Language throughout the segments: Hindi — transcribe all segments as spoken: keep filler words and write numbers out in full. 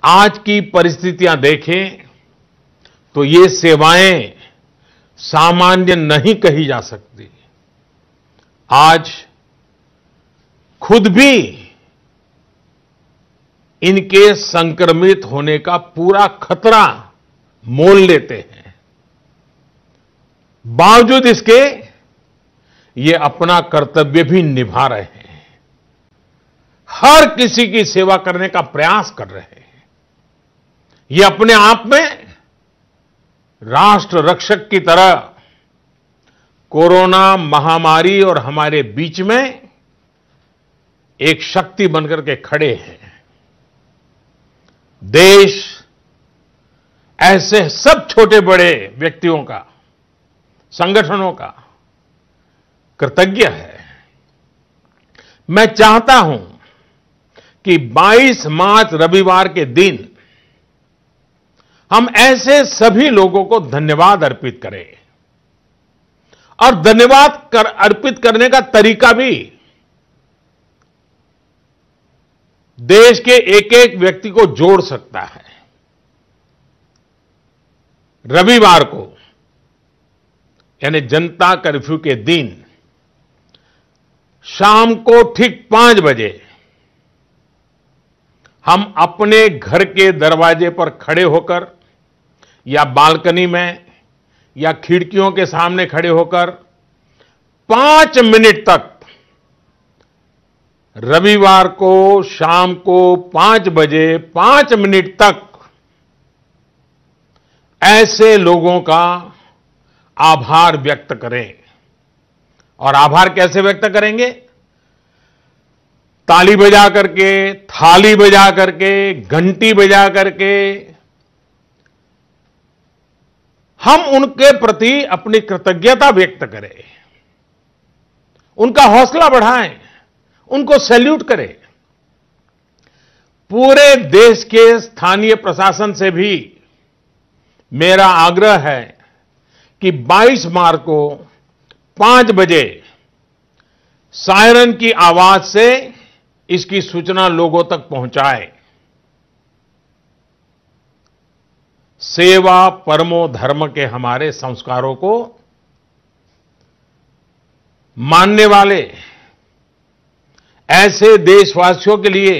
आज की परिस्थितियां देखें तो ये सेवाएं सामान्य नहीं कही जा सकती। आज खुद भी इनके संक्रमित होने का पूरा खतरा मोल लेते हैं। बावजूद इसके ये अपना कर्तव्य भी निभा रहे हैं, हर किसी की सेवा करने का प्रयास कर रहे हैं। ये अपने आप में राष्ट्र रक्षक की तरह कोरोना महामारी और हमारे बीच में एक शक्ति बनकर के खड़े हैं। देश ऐसे सब छोटे बड़े व्यक्तियों का, संगठनों का कृतज्ञ है। मैं चाहता हूं कि बाईस मार्च रविवार के दिन हम ऐसे सभी लोगों को धन्यवाद अर्पित करें, और धन्यवाद कर अर्पित करने का तरीका भी देश के एक एक व्यक्ति को जोड़ सकता है। रविवार को यानी जनता कर्फ्यू के दिन शाम को ठीक पांच बजे हम अपने घर के दरवाजे पर खड़े होकर या बालकनी में या खिड़कियों के सामने खड़े होकर पांच मिनट तक रविवार को शाम को पांच बजे पांच मिनट तक ऐसे लोगों का आभार व्यक्त करें। और आभार कैसे व्यक्त करेंगे? ताली बजा करके, थाली बजा करके, घंटी बजा करके हम उनके प्रति अपनी कृतज्ञता व्यक्त करें, उनका हौसला बढ़ाएं, उनको सैल्यूट करें। पूरे देश के स्थानीय प्रशासन से भी मेरा आग्रह है कि बाईस मार्च को पांच बजे सायरन की आवाज से इसकी सूचना लोगों तक पहुंचाए। सेवा परमो धर्म के हमारे संस्कारों को मानने वाले ऐसे देशवासियों के लिए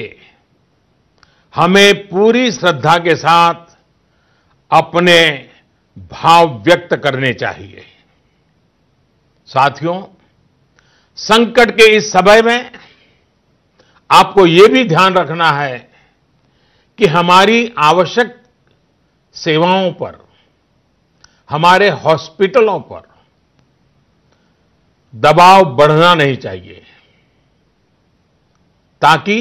हमें पूरी श्रद्धा के साथ अपने भाव व्यक्त करने चाहिए। साथियों, संकट के इस समय में आपको यह भी ध्यान रखना है कि हमारी आवश्यक सेवाओं पर, हमारे हॉस्पिटलों पर दबाव बढ़ना नहीं चाहिए, ताकि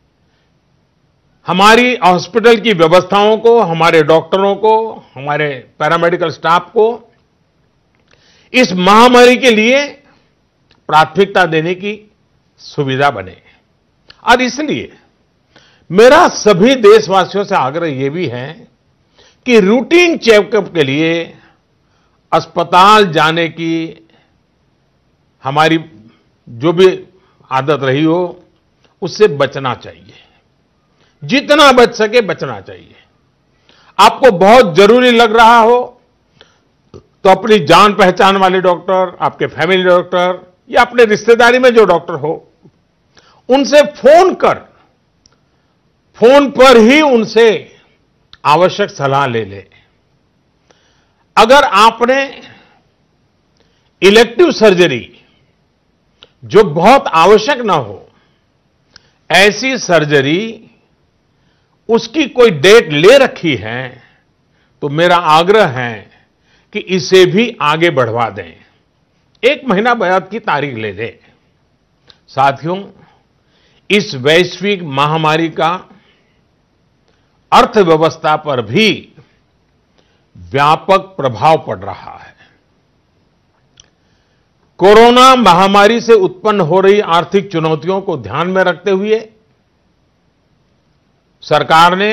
हमारी हॉस्पिटल की व्यवस्थाओं को, हमारे डॉक्टरों को, हमारे पैरामेडिकल स्टाफ को इस महामारी के लिए प्राथमिकता देने की सुविधा बने। और इसलिए मेरा सभी देशवासियों से आग्रह यह भी है कि रूटीन चेकअप के लिए अस्पताल जाने की हमारी जो भी आदत रही हो उससे बचना चाहिए, जितना बच सके बचना चाहिए। आपको बहुत जरूरी लग रहा हो तो अपनी जान पहचान वाले डॉक्टर, आपके फैमिली डॉक्टर या अपने रिश्तेदारी में जो डॉक्टर हो उनसे फोन कर, फोन पर ही उनसे आवश्यक सलाह ले ले। अगर आपने इलेक्टिव सर्जरी जो बहुत आवश्यक ना हो, ऐसी सर्जरी उसकी कोई डेट ले रखी है तो मेरा आग्रह है कि इसे भी आगे बढ़वा दें, एक महीना बाद की तारीख ले लें। साथियों, इस वैश्विक महामारी का अर्थव्यवस्था पर भी व्यापक प्रभाव पड़ रहा है। कोरोना महामारी से उत्पन्न हो रही आर्थिक चुनौतियों को ध्यान में रखते हुए सरकार ने,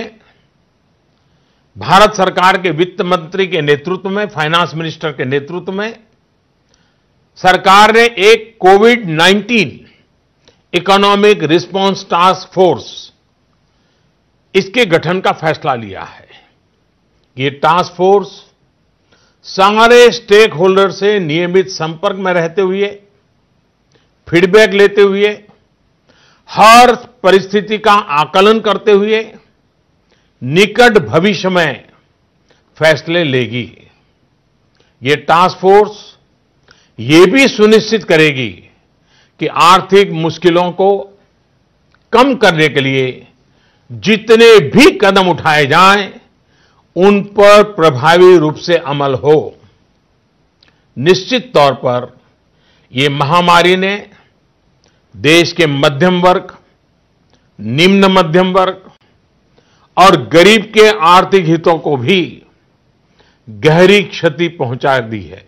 भारत सरकार के वित्त मंत्री के नेतृत्व में, फाइनेंस मिनिस्टर के नेतृत्व में सरकार ने एक COVID nineteen economic response task force इसके गठन का फैसला लिया है। ये टास्क फोर्स सारे स्टेक होल्डर से नियमित संपर्क में रहते हुए, फीडबैक लेते हुए, हर परिस्थिति का आकलन करते हुए निकट भविष्य में फैसले लेगी। ये टास्क फोर्स ये भी सुनिश्चित करेगी कि आर्थिक मुश्किलों को कम करने के लिए जितने भी कदम उठाए जाएं, उन पर प्रभावी रूप से अमल हो। निश्चित तौर पर ये महामारी ने देश के मध्यम वर्ग, निम्न मध्यम वर्ग और गरीब के आर्थिक हितों को भी गहरी क्षति पहुंचा दी है।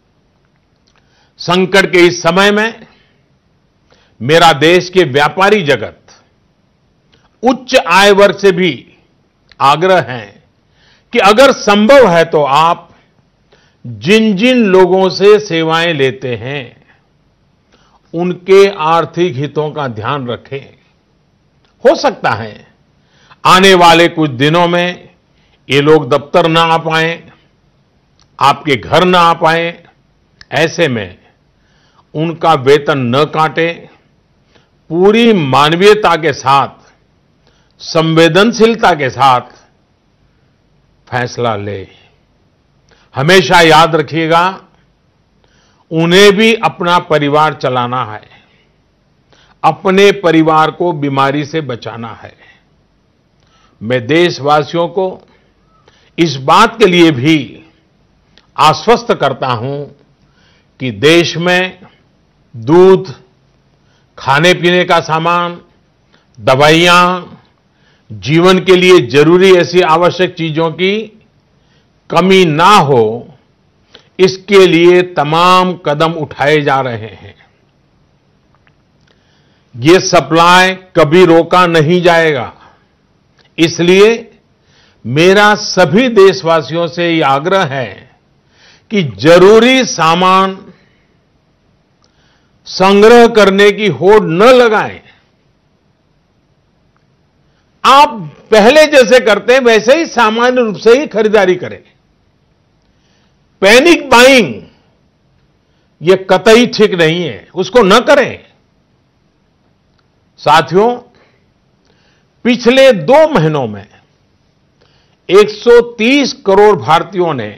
संकट के इस समय में मेरा देश के व्यापारी जगत, उच्च आय वर्ग से भी आग्रह है कि अगर संभव है तो आप जिन जिन लोगों से सेवाएं लेते हैं उनके आर्थिक हितों का ध्यान रखें। हो सकता है आने वाले कुछ दिनों में ये लोग दफ्तर ना आ पाएं, आपके घर ना आ पाएं। ऐसे में उनका वेतन न काटें, पूरी मानवीयता के साथ, संवेदनशीलता के साथ फैसला ले। हमेशा याद रखिएगा, उन्हें भी अपना परिवार चलाना है, अपने परिवार को बीमारी से बचाना है। मैं देशवासियों को इस बात के लिए भी आश्वस्त करता हूं कि देश में दूध, खाने पीने का सामान, दवाइयां, जीवन के लिए जरूरी ऐसी आवश्यक चीजों की कमी ना हो, इसके लिए तमाम कदम उठाए जा रहे हैं। ये सप्लाई कभी रोका नहीं जाएगा। इसलिए मेरा सभी देशवासियों से ये आग्रह है कि जरूरी सामान संग्रह करने की होड़ न लगाएं। आप पहले जैसे करते हैं वैसे ही सामान्य रूप से ही खरीदारी करें। पैनिक बाइंग ये कतई ठीक नहीं है, उसको न करें। साथियों, पिछले दो महीनों में एक सौ तीस करोड़ भारतीयों ने,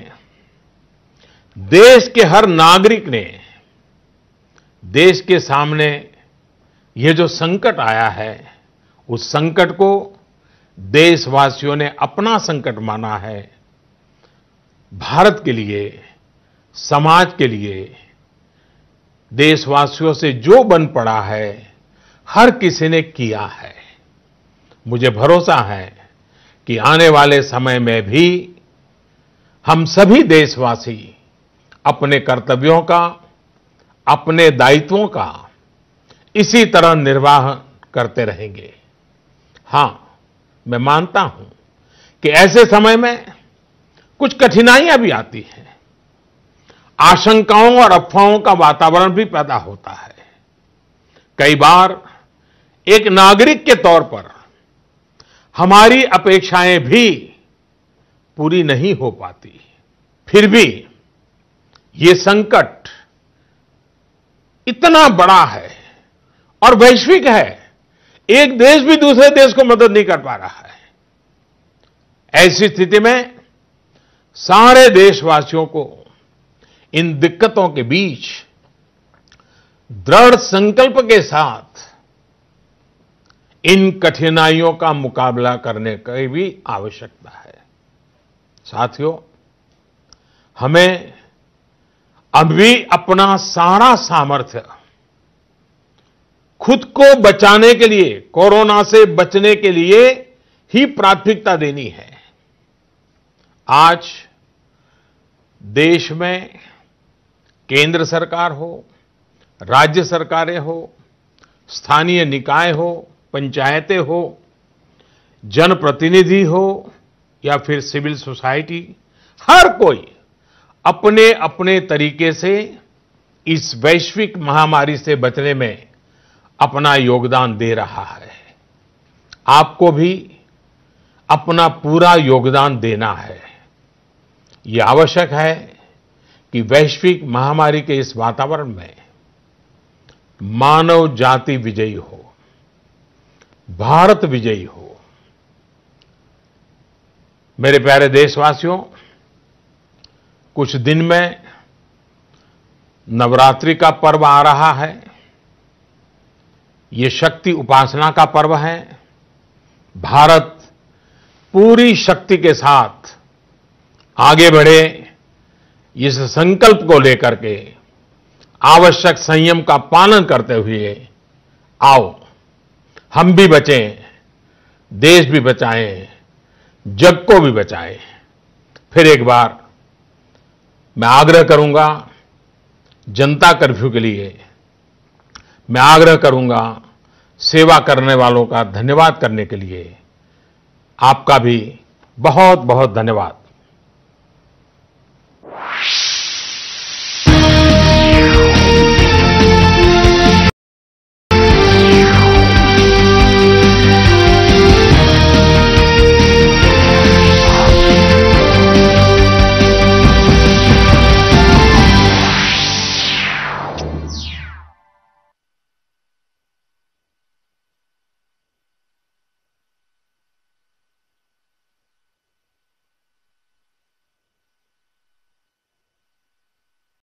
देश के हर नागरिक ने देश के सामने ये जो संकट आया है, उस संकट को देशवासियों ने अपना संकट माना है। भारत के लिए, समाज के लिए देशवासियों से जो बन पड़ा है, हर किसी ने किया है। मुझे भरोसा है कि आने वाले समय में भी हम सभी देशवासी अपने कर्तव्यों का, अपने दायित्वों का इसी तरह निर्वाह करते रहेंगे। हां, मैं मानता हूं कि ऐसे समय में कुछ कठिनाइयां भी आती हैं, आशंकाओं और अफवाहों का वातावरण भी पैदा होता है। कई बार एक नागरिक के तौर पर हमारी अपेक्षाएं भी पूरी नहीं हो पाती। फिर भी ये संकट इतना बड़ा है और वैश्विक है, एक देश भी दूसरे देश को मदद नहीं कर पा रहा है। ऐसी स्थिति में सारे देशवासियों को इन दिक्कतों के बीच दृढ़ संकल्प के साथ इन कठिनाइयों का मुकाबला करने की भी आवश्यकता है। साथियों, हमें अभी अपना सारा सामर्थ्य खुद को बचाने के लिए, कोरोना से बचने के लिए ही प्राथमिकता देनी है। आज देश में केंद्र सरकार हो, राज्य सरकारें हो, स्थानीय निकाय हो, पंचायतें हो, जनप्रतिनिधि हो या फिर सिविल सोसाइटी, हर कोई अपने अपने तरीके से इस वैश्विक महामारी से बचने में अपना योगदान दे रहा है। आपको भी अपना पूरा योगदान देना है। ये आवश्यक है कि वैश्विक महामारी के इस वातावरण में मानव जाति विजयी हो, भारत विजयी हो। मेरे प्यारे देशवासियों, कुछ दिन में नवरात्रि का पर्व आ रहा है। ये शक्ति उपासना का पर्व है। भारत पूरी शक्ति के साथ आगे बढ़े, इस संकल्प को लेकर के आवश्यक संयम का पालन करते हुए आओ हम भी बचें, देश भी बचाएं, जग को भी बचाएं। फिर एक बार मैं आग्रह करूंगा, जनता कर्फ्यू के लिए मैं आग्रह करूंगा, सेवा करने वालों का धन्यवाद करने के लिए आपका भी बहुत बहुत धन्यवाद।